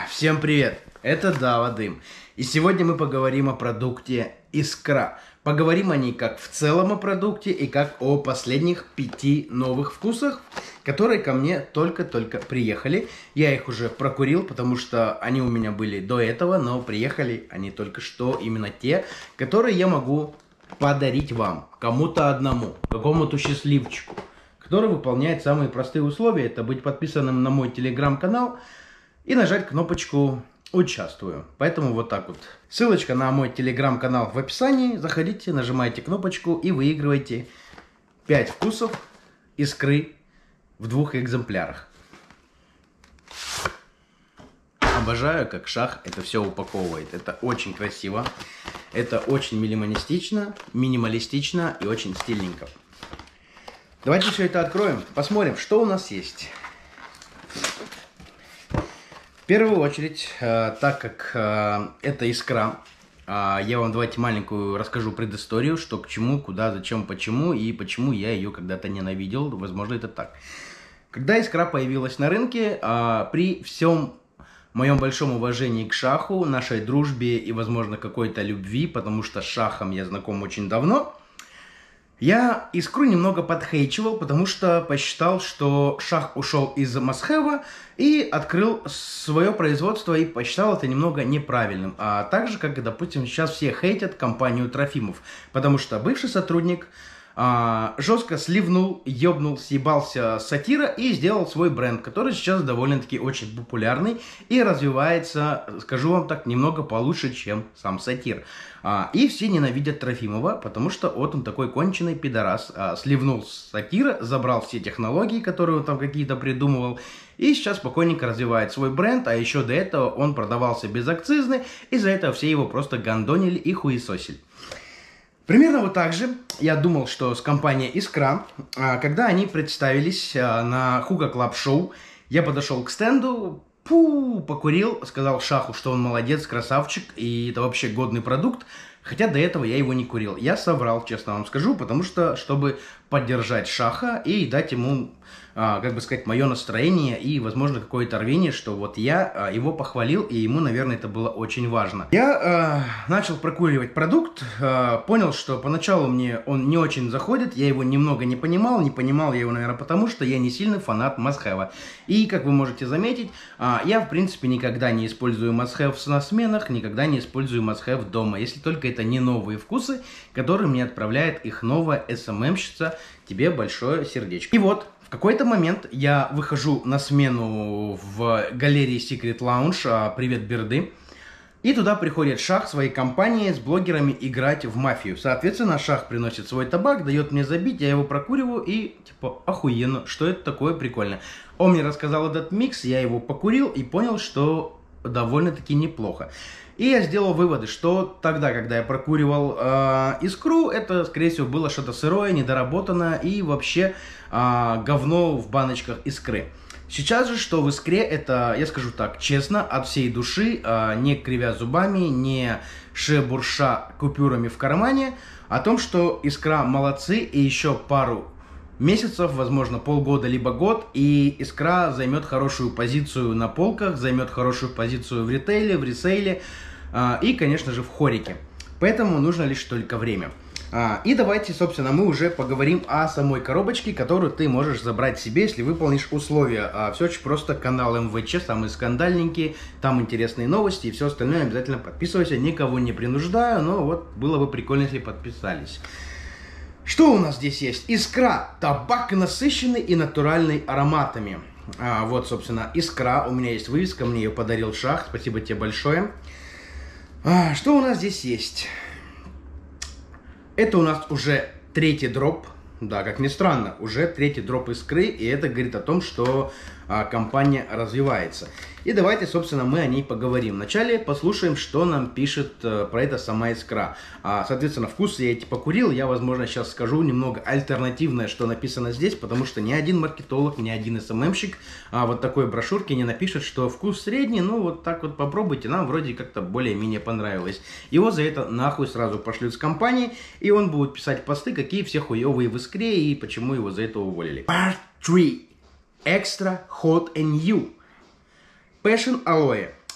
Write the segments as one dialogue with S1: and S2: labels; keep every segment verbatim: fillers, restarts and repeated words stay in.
S1: Всем привет! Это Дава Дым. И сегодня мы поговорим о продукте Искра. Поговорим о ней как в целом о продукте и как о последних пяти новых вкусах, которые ко мне только-только приехали. Я их уже прокурил, потому что они у меня были до этого, но приехали они только что, именно те, которые я могу подарить вам, кому-то одному, какому-то счастливчику, который выполняет самые простые условия. Это быть подписанным на мой телеграм-канал и нажать кнопочку «Участвую». Поэтому вот так вот. Ссылочка на мой телеграм-канал в описании. Заходите, нажимайте кнопочку и выигрывайте пять вкусов Искры в двух экземплярах. Обожаю, как Шах это все упаковывает. Это очень красиво. Это очень минималистично, минималистично и очень стильненько. Давайте все это откроем, посмотрим, что у нас есть. В первую очередь, э, так как э, это Искра, э, я вам давайте маленькую расскажу предысторию, что к чему, куда, зачем, почему и почему я ее когда-то ненавидел. Возможно, это так. Когда Искра появилась на рынке, э, при всем моем большом уважении к Шаху, нашей дружбе и, возможно, какой-то любви, потому что с Шахом я знаком очень давно, я Искру немного подхейчивал, потому что посчитал, что Шах ушел из Масхева и открыл свое производство и посчитал это немного неправильным. А также, как, допустим, сейчас все хейтят компанию Трофимов, потому что бывший сотрудник а, жестко сливнул, ёбнул, съебался с Сатира и сделал свой бренд, который сейчас довольно-таки очень популярный и развивается, скажу вам так, немного получше, чем сам Сатир. А, и все ненавидят Трофимова, потому что вот он такой конченый пидорас. А, сливнул с Сатира, забрал все технологии, которые он там какие-то придумывал, и сейчас спокойненько развивает свой бренд, а еще до этого он продавался безакцизный, и за это все его просто гандонили и хуесосили. Примерно вот так же я думал, что с компанией Искра, когда они представились на Хуга Клаб Шоу, я подошел к стенду, пу, покурил, сказал Шаху, что он молодец, красавчик, и это вообще годный продукт, хотя до этого я его не курил. Я соврал, честно вам скажу, потому что, чтобы поддержать Шаха и дать ему, а, как бы сказать, мое настроение и, возможно, какое-то рвение, что вот я а, его похвалил, и ему, наверное, это было очень важно. Я а, начал прокуривать продукт, а, понял, что поначалу мне он не очень заходит, я его немного не понимал, не понимал я его, наверное, потому что я не сильный фанат Масхева. И, как вы можете заметить, а, я, в принципе, никогда не использую Масхев на сменах, никогда не использую Масхев дома, если только это не новые вкусы, которые мне отправляет их новая эс эм эм-щица. Тебе большое сердечко. И вот, в какой-то момент я выхожу на смену в галерее Secret Lounge, привет, Берды, и туда приходит Шах своей компанией с блогерами играть в мафию. Соответственно, Шах приносит свой табак, дает мне забить, я его прокуриваю и, типа, охуенно, что это такое прикольно. Он мне рассказал этот микс, я его покурил и понял, что довольно-таки неплохо. И я сделал выводы, что тогда, когда я прокуривал э, Искру, это, скорее всего, было что-то сырое, недоработанное и вообще э, говно в баночках Искры. Сейчас же, что в Искре, это, я скажу так, честно, от всей души, э, не кривя зубами, не шебурша купюрами в кармане, о том, что Искра молодцы и еще пару месяцев, возможно, полгода, либо год, и Искра займет хорошую позицию на полках, займет хорошую позицию в ритейле, в ресейле а, и, конечно же, в хорике. Поэтому нужно лишь только время. А, и давайте, собственно, мы уже поговорим о самой коробочке, которую ты можешь забрать себе, если выполнишь условия. А, все очень просто, канал эм вэ че, самые скандальненькие, там интересные новости и все остальное. Обязательно подписывайся, никого не принуждаю, но вот было бы прикольно, если подписались. Что у нас здесь есть? Искра. Табак насыщенный и натуральный ароматами. А, вот, собственно, Искра. У меня есть вывеска, мне ее подарил Шах. Спасибо тебе большое. А, что у нас здесь есть? Это у нас уже третий дроп. Да, как ни странно, уже третий дроп Искры. И это говорит о том, что а, компания развивается. И давайте, собственно, мы о ней поговорим. Вначале послушаем, что нам пишет э, про это сама Искра. А, соответственно, вкусы я эти покурил. Я, возможно, сейчас скажу немного альтернативное, что написано здесь, потому что ни один маркетолог, ни один эс эм эм-щик а, вот такой брошюрки не напишет, что вкус средний. Ну, вот так вот попробуйте. Нам вроде как-то более-менее понравилось. Его за это нахуй сразу пошлют с компании, и он будет писать посты, какие все хуевые в Искре и почему его за это уволили. Part три. Extra Hot and New. Passion Aloe.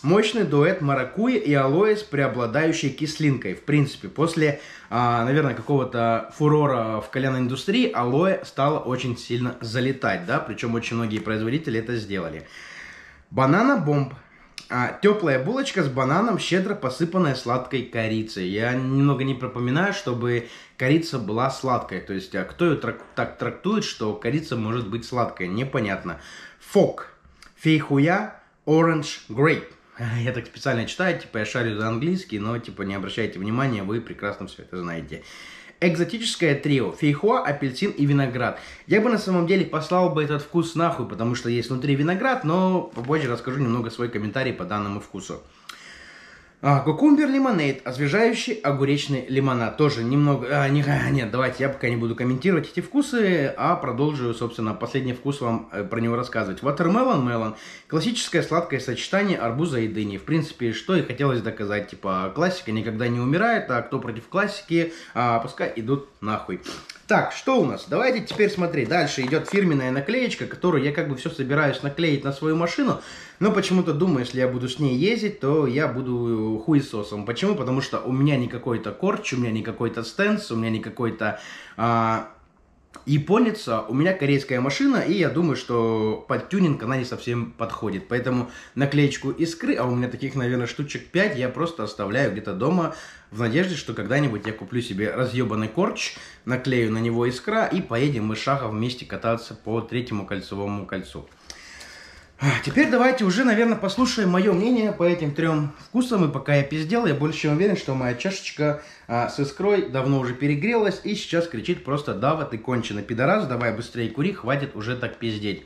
S1: Мощный дуэт маракуйя и алоэ с преобладающей кислинкой. В принципе, после, а, наверное, какого-то фурора в кальянной индустрии алоэ стало очень сильно залетать, да, причем очень многие производители это сделали. Банана бомб. А, теплая булочка с бананом, щедро посыпанная сладкой корицей. Я немного не пропоминаю, чтобы корица была сладкой. То есть, а кто ее трак так трактует, что корица может быть сладкой? Непонятно. Фок. Фейхуя оранж грейп. Я так специально читаю, типа я шарю за английский, но типа не обращайте внимания, вы прекрасно все это знаете. Экзотическое трио. Фейхоа, апельсин и виноград. Я бы на самом деле послал бы этот вкус нахуй, потому что есть внутри виноград, но попозже расскажу немного свой комментарий по данному вкусу. Кукумбер лимонейд, освежающий огуречный лимонад. Тоже немного... А, не, нет, давайте я пока не буду комментировать эти вкусы, а продолжу, собственно, последний вкус вам про него рассказывать. Watermelon melon. Классическое сладкое сочетание арбуза и дыни. В принципе, что и хотелось доказать. Типа, классика никогда не умирает, а кто против классики, а, пускай идут нахуй. Так, что у нас? Давайте теперь смотреть. Дальше идет фирменная наклеечка, которую я как бы все собираюсь наклеить на свою машину. Но почему-то думаю, если я буду с ней ездить, то я буду хуесосом. Почему? Потому что у меня не какой-то корч, у меня не какой-то стенс, у меня не какой-то а, японец, у меня корейская машина, и я думаю, что под тюнинг она не совсем подходит. Поэтому наклеечку искры, а у меня таких, наверное, штучек пять, я просто оставляю где-то дома в надежде, что когда-нибудь я куплю себе разъебанный корч, наклею на него искра, и поедем мы шагом вместе кататься по третьему кольцевому кольцу. Теперь давайте уже, наверное, послушаем мое мнение по этим трем вкусам. И пока я пиздел, я больше чем уверен, что моя чашечка а, с искрой давно уже перегрелась и сейчас кричит просто: «Дава, ты конченый пидорас, давай быстрее кури, хватит уже так пиздеть».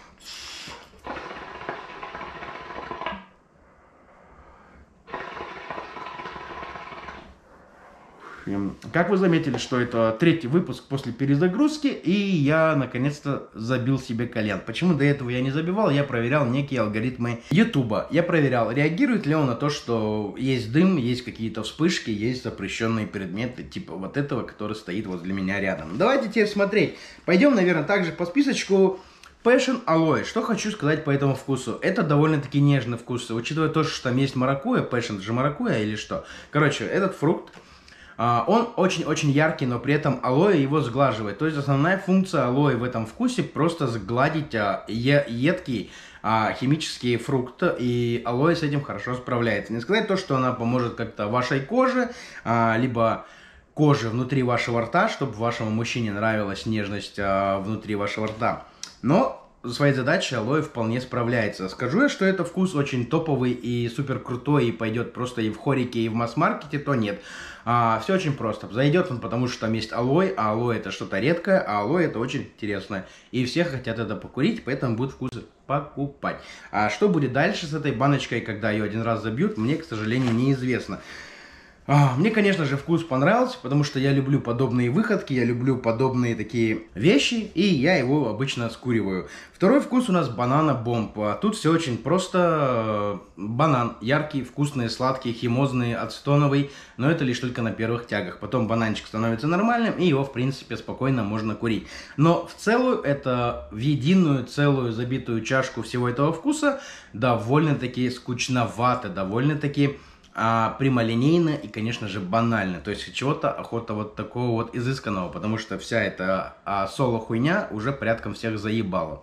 S1: Как вы заметили, что это третий выпуск после перезагрузки, и я наконец-то забил себе кальян. Почему до этого я не забивал? Я проверял некие алгоритмы Ютуба. Я проверял, реагирует ли он на то, что есть дым, есть какие-то вспышки, есть запрещенные предметы, типа вот этого, который стоит возле меня рядом. Давайте теперь смотреть. Пойдем, наверное, также по списочку. Passion Aloe. Что хочу сказать по этому вкусу. Это довольно-таки нежный вкус. Учитывая то, что там есть маракуйя, Passion же маракуйя или что. Короче, этот фрукт, он очень-очень яркий, но при этом алоэ его сглаживает. То есть основная функция алоэ в этом вкусе просто сгладить едкий химический фрукт, и алоэ с этим хорошо справляется. Не сказать то, что она поможет как-то вашей коже, либо коже внутри вашего рта, чтобы вашему мужчине нравилась нежность внутри вашего рта. Но за своей задачей алоэ вполне справляется. Скажу я, что это вкус очень топовый и супер крутой, и пойдет просто и в хорике, и в масс-маркете, то нет. А, все очень просто. Зайдет он, потому что там есть алоэ, а алоэ это что-то редкое, а алоэ это очень интересное. И все хотят это покурить, поэтому будут вкусы покупать. А что будет дальше с этой баночкой, когда ее один раз забьют, мне, к сожалению, неизвестно. Мне, конечно же, вкус понравился, потому что я люблю подобные выходки, я люблю подобные такие вещи, и я его обычно скуриваю. Второй вкус у нас банана бомб. Тут все очень просто. Банан яркий, вкусный, сладкий, химозный, ацетоновый, но это лишь только на первых тягах. Потом бананчик становится нормальным, и его, в принципе, спокойно можно курить. Но в целую, это в единую целую забитую чашку всего этого вкуса довольно-таки скучновато, довольно-таки А, прямолинейно и, конечно же, банально. То есть чего-то охота вот такого вот изысканного, потому что вся эта а, соло-хуйня уже порядком всех заебала.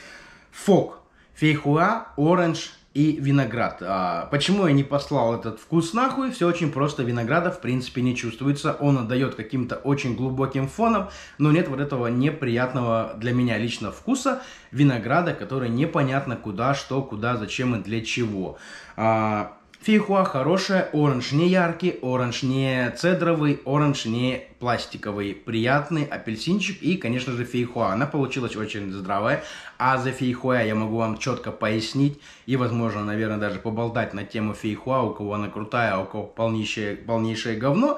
S1: Фок, фейхуа, оранж и виноград. А, почему я не послал этот вкус нахуй? Все очень просто. Винограда в принципе не чувствуется. Он отдает каким-то очень глубоким фоном, но нет вот этого неприятного для меня лично вкуса винограда, который непонятно куда, что, куда, зачем и для чего. А, Фейхуа хорошая, оранж не яркий, оранж не цедровый, оранж не пластиковый. Приятный апельсинчик и, конечно же, фейхуа. Она получилась очень здравая. А за фейхуа я могу вам четко пояснить и, возможно, наверное, даже поболтать на тему фейхуа, у кого она крутая, а у кого полнейшее, полнейшее говно.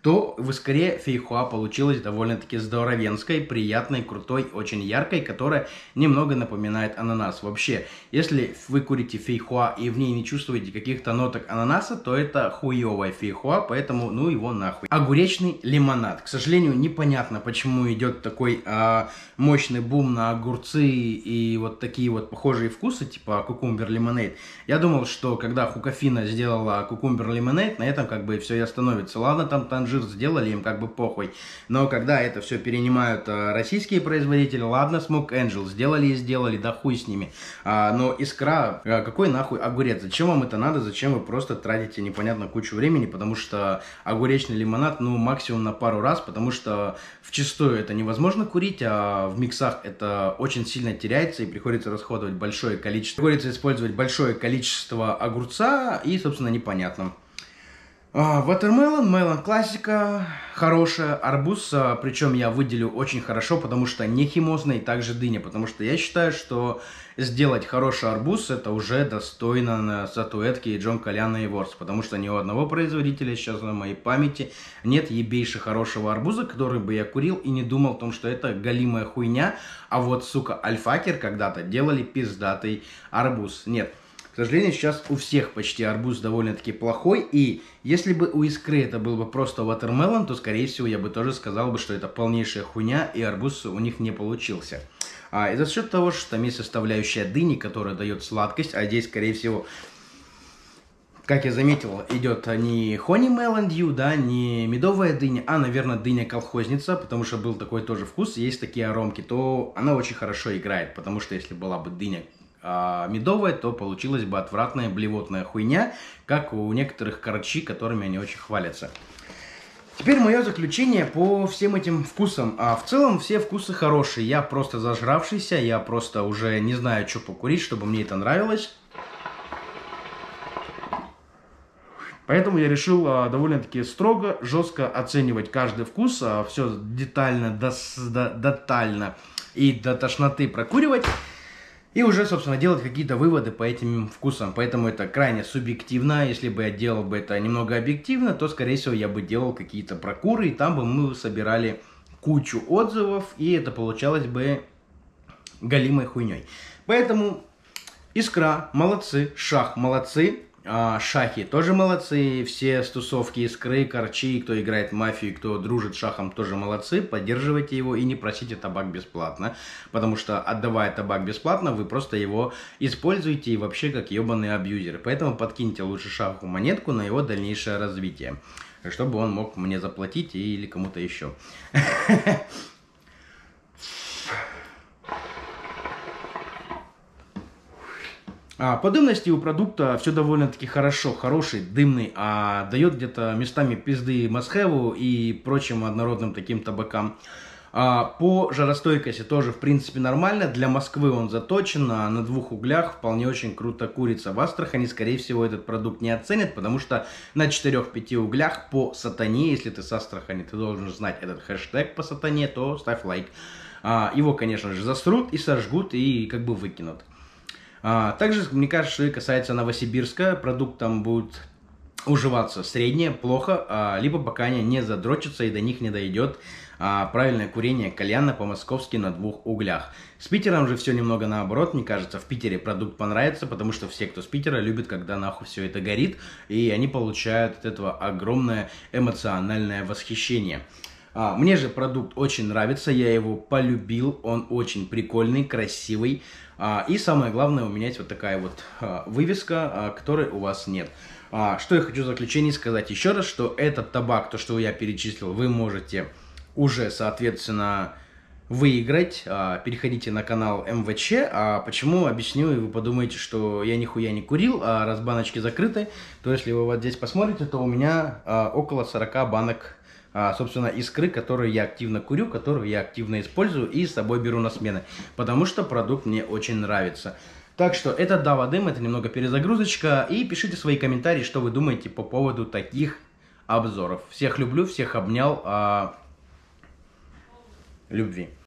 S1: то в искре фейхоа получилась довольно-таки здоровенской, приятной, крутой, очень яркой, которая немного напоминает ананас. Вообще, если вы курите фейхоа и в ней не чувствуете каких-то ноток ананаса, то это хуевая фейхоа, поэтому ну его нахуй. Огуречный лимонад. К сожалению, непонятно, почему идет такой а, мощный бум на огурцы и вот такие вот похожие вкусы, типа кукумбер лимонад. Я думал, что когда Хукафина сделала кукумбер лимонад, на этом как бы все и остановится. Ладно, там танжир сделали, им как бы похуй. Но когда это все перенимают а, российские производители, ладно, Smoke Angel сделали и сделали, да хуй с ними. А, но искра, а, какой нахуй огурец? Зачем вам это надо? Зачем вы просто тратите непонятно кучу времени? Потому что огуречный лимонад, ну, максимум на пару раз, потому что вчистую это невозможно курить, а в миксах это очень сильно теряется и приходится расходовать большое количество, приходится использовать большое количество огурца и, собственно, непонятно. Watermelon, мелон классика, хорошая, арбуз, причем я выделю очень хорошо, потому что не химозный, также дыня, потому что я считаю, что сделать хороший арбуз это уже достойно на статуэтке John Galliano Awards, потому что ни у одного производителя сейчас на моей памяти нет ебейше хорошего арбуза, который бы я курил и не думал о том, что это галимая хуйня, а вот, сука, Альфакер когда-то делали пиздатый арбуз. Нет. К сожалению, сейчас у всех почти арбуз довольно-таки плохой, и если бы у искры это был бы просто watermelon, то, скорее всего, я бы тоже сказал бы, что это полнейшая хуйня, и арбуз у них не получился. А, и за счет того, что там есть составляющая дыни, которая дает сладкость, а здесь, скорее всего, как я заметил, идет не Honey Melon Dew, да, не медовая дыня, а, наверное, дыня-колхозница, потому что был такой тоже вкус, есть такие аромки, то она очень хорошо играет, потому что если была бы дыня медовая, то получилась бы отвратная блевотная хуйня, как у некоторых корчи, которыми они очень хвалятся. Теперь мое заключение по всем этим вкусам. А в целом все вкусы хорошие. Я просто зажравшийся, я просто уже не знаю, что покурить, чтобы мне это нравилось. Поэтому я решил а, довольно-таки строго, жестко оценивать каждый вкус, а, все детально, дос, до, детально и до тошноты прокуривать. И уже, собственно, делать какие-то выводы по этим вкусам. Поэтому это крайне субъективно. Если бы я делал бы это немного объективно, то, скорее всего, я бы делал какие-то прокуры. И там бы мы собирали кучу отзывов. И это получалось бы галимой хуйней. Поэтому искра молодцы, шах молодцы. А, шахи тоже молодцы, все с тусовки искры, корчи, кто играет в мафию, кто дружит с шахом, тоже молодцы, поддерживайте его и не просите табак бесплатно, потому что отдавая табак бесплатно, вы просто его используете и вообще как ебаные абьюзеры, поэтому подкиньте лучше шаху монетку на его дальнейшее развитие, чтобы он мог мне заплатить или кому-то еще. А, по дымности у продукта все довольно-таки хорошо, хороший, дымный, а дает где-то местами пизды Масхеву и прочим однородным таким табакам. А, по жаростойкости тоже в принципе нормально, для Москвы он заточен, а на двух углях вполне очень круто курится. В Астрахани, скорее всего, этот продукт не оценят, потому что на четырёх-пяти углях по сатане, если ты с Астрахани, ты должен знать этот хэштег по сатане, то ставь лайк. А, его, конечно же, засрут и сожгут и как бы выкинут. А, также, мне кажется, что и касается Новосибирска, продукт там будет уживаться среднее, плохо, а, либо пока они не задрочатся и до них не дойдет а, правильное курение кальяна по-московски на двух углях. С Питером же все немного наоборот, мне кажется, в Питере продукт понравится, потому что все, кто с Питера, любят, когда нахуй все это горит, и они получают от этого огромное эмоциональное восхищение. А, мне же продукт очень нравится, я его полюбил, он очень прикольный, красивый. А, и самое главное, у меня есть вот такая вот а, вывеска, а, которой у вас нет. А, что я хочу в заключении сказать еще раз, что этот табак, то, что я перечислил, вы можете уже, соответственно, выиграть. А, переходите на канал эм вэ че. А почему? Объясню, и вы подумаете, что я нихуя не курил, а раз баночки закрыты, то если вы вот здесь посмотрите, то у меня а, около сорока банок, А, собственно, искры, которую я активно курю, которую я активно использую и с собой беру на смены, потому что продукт мне очень нравится. Так что это Дава Дым, это немного перезагрузочка, и пишите свои комментарии, что вы думаете по поводу таких обзоров. Всех люблю, всех обнял, а... любви.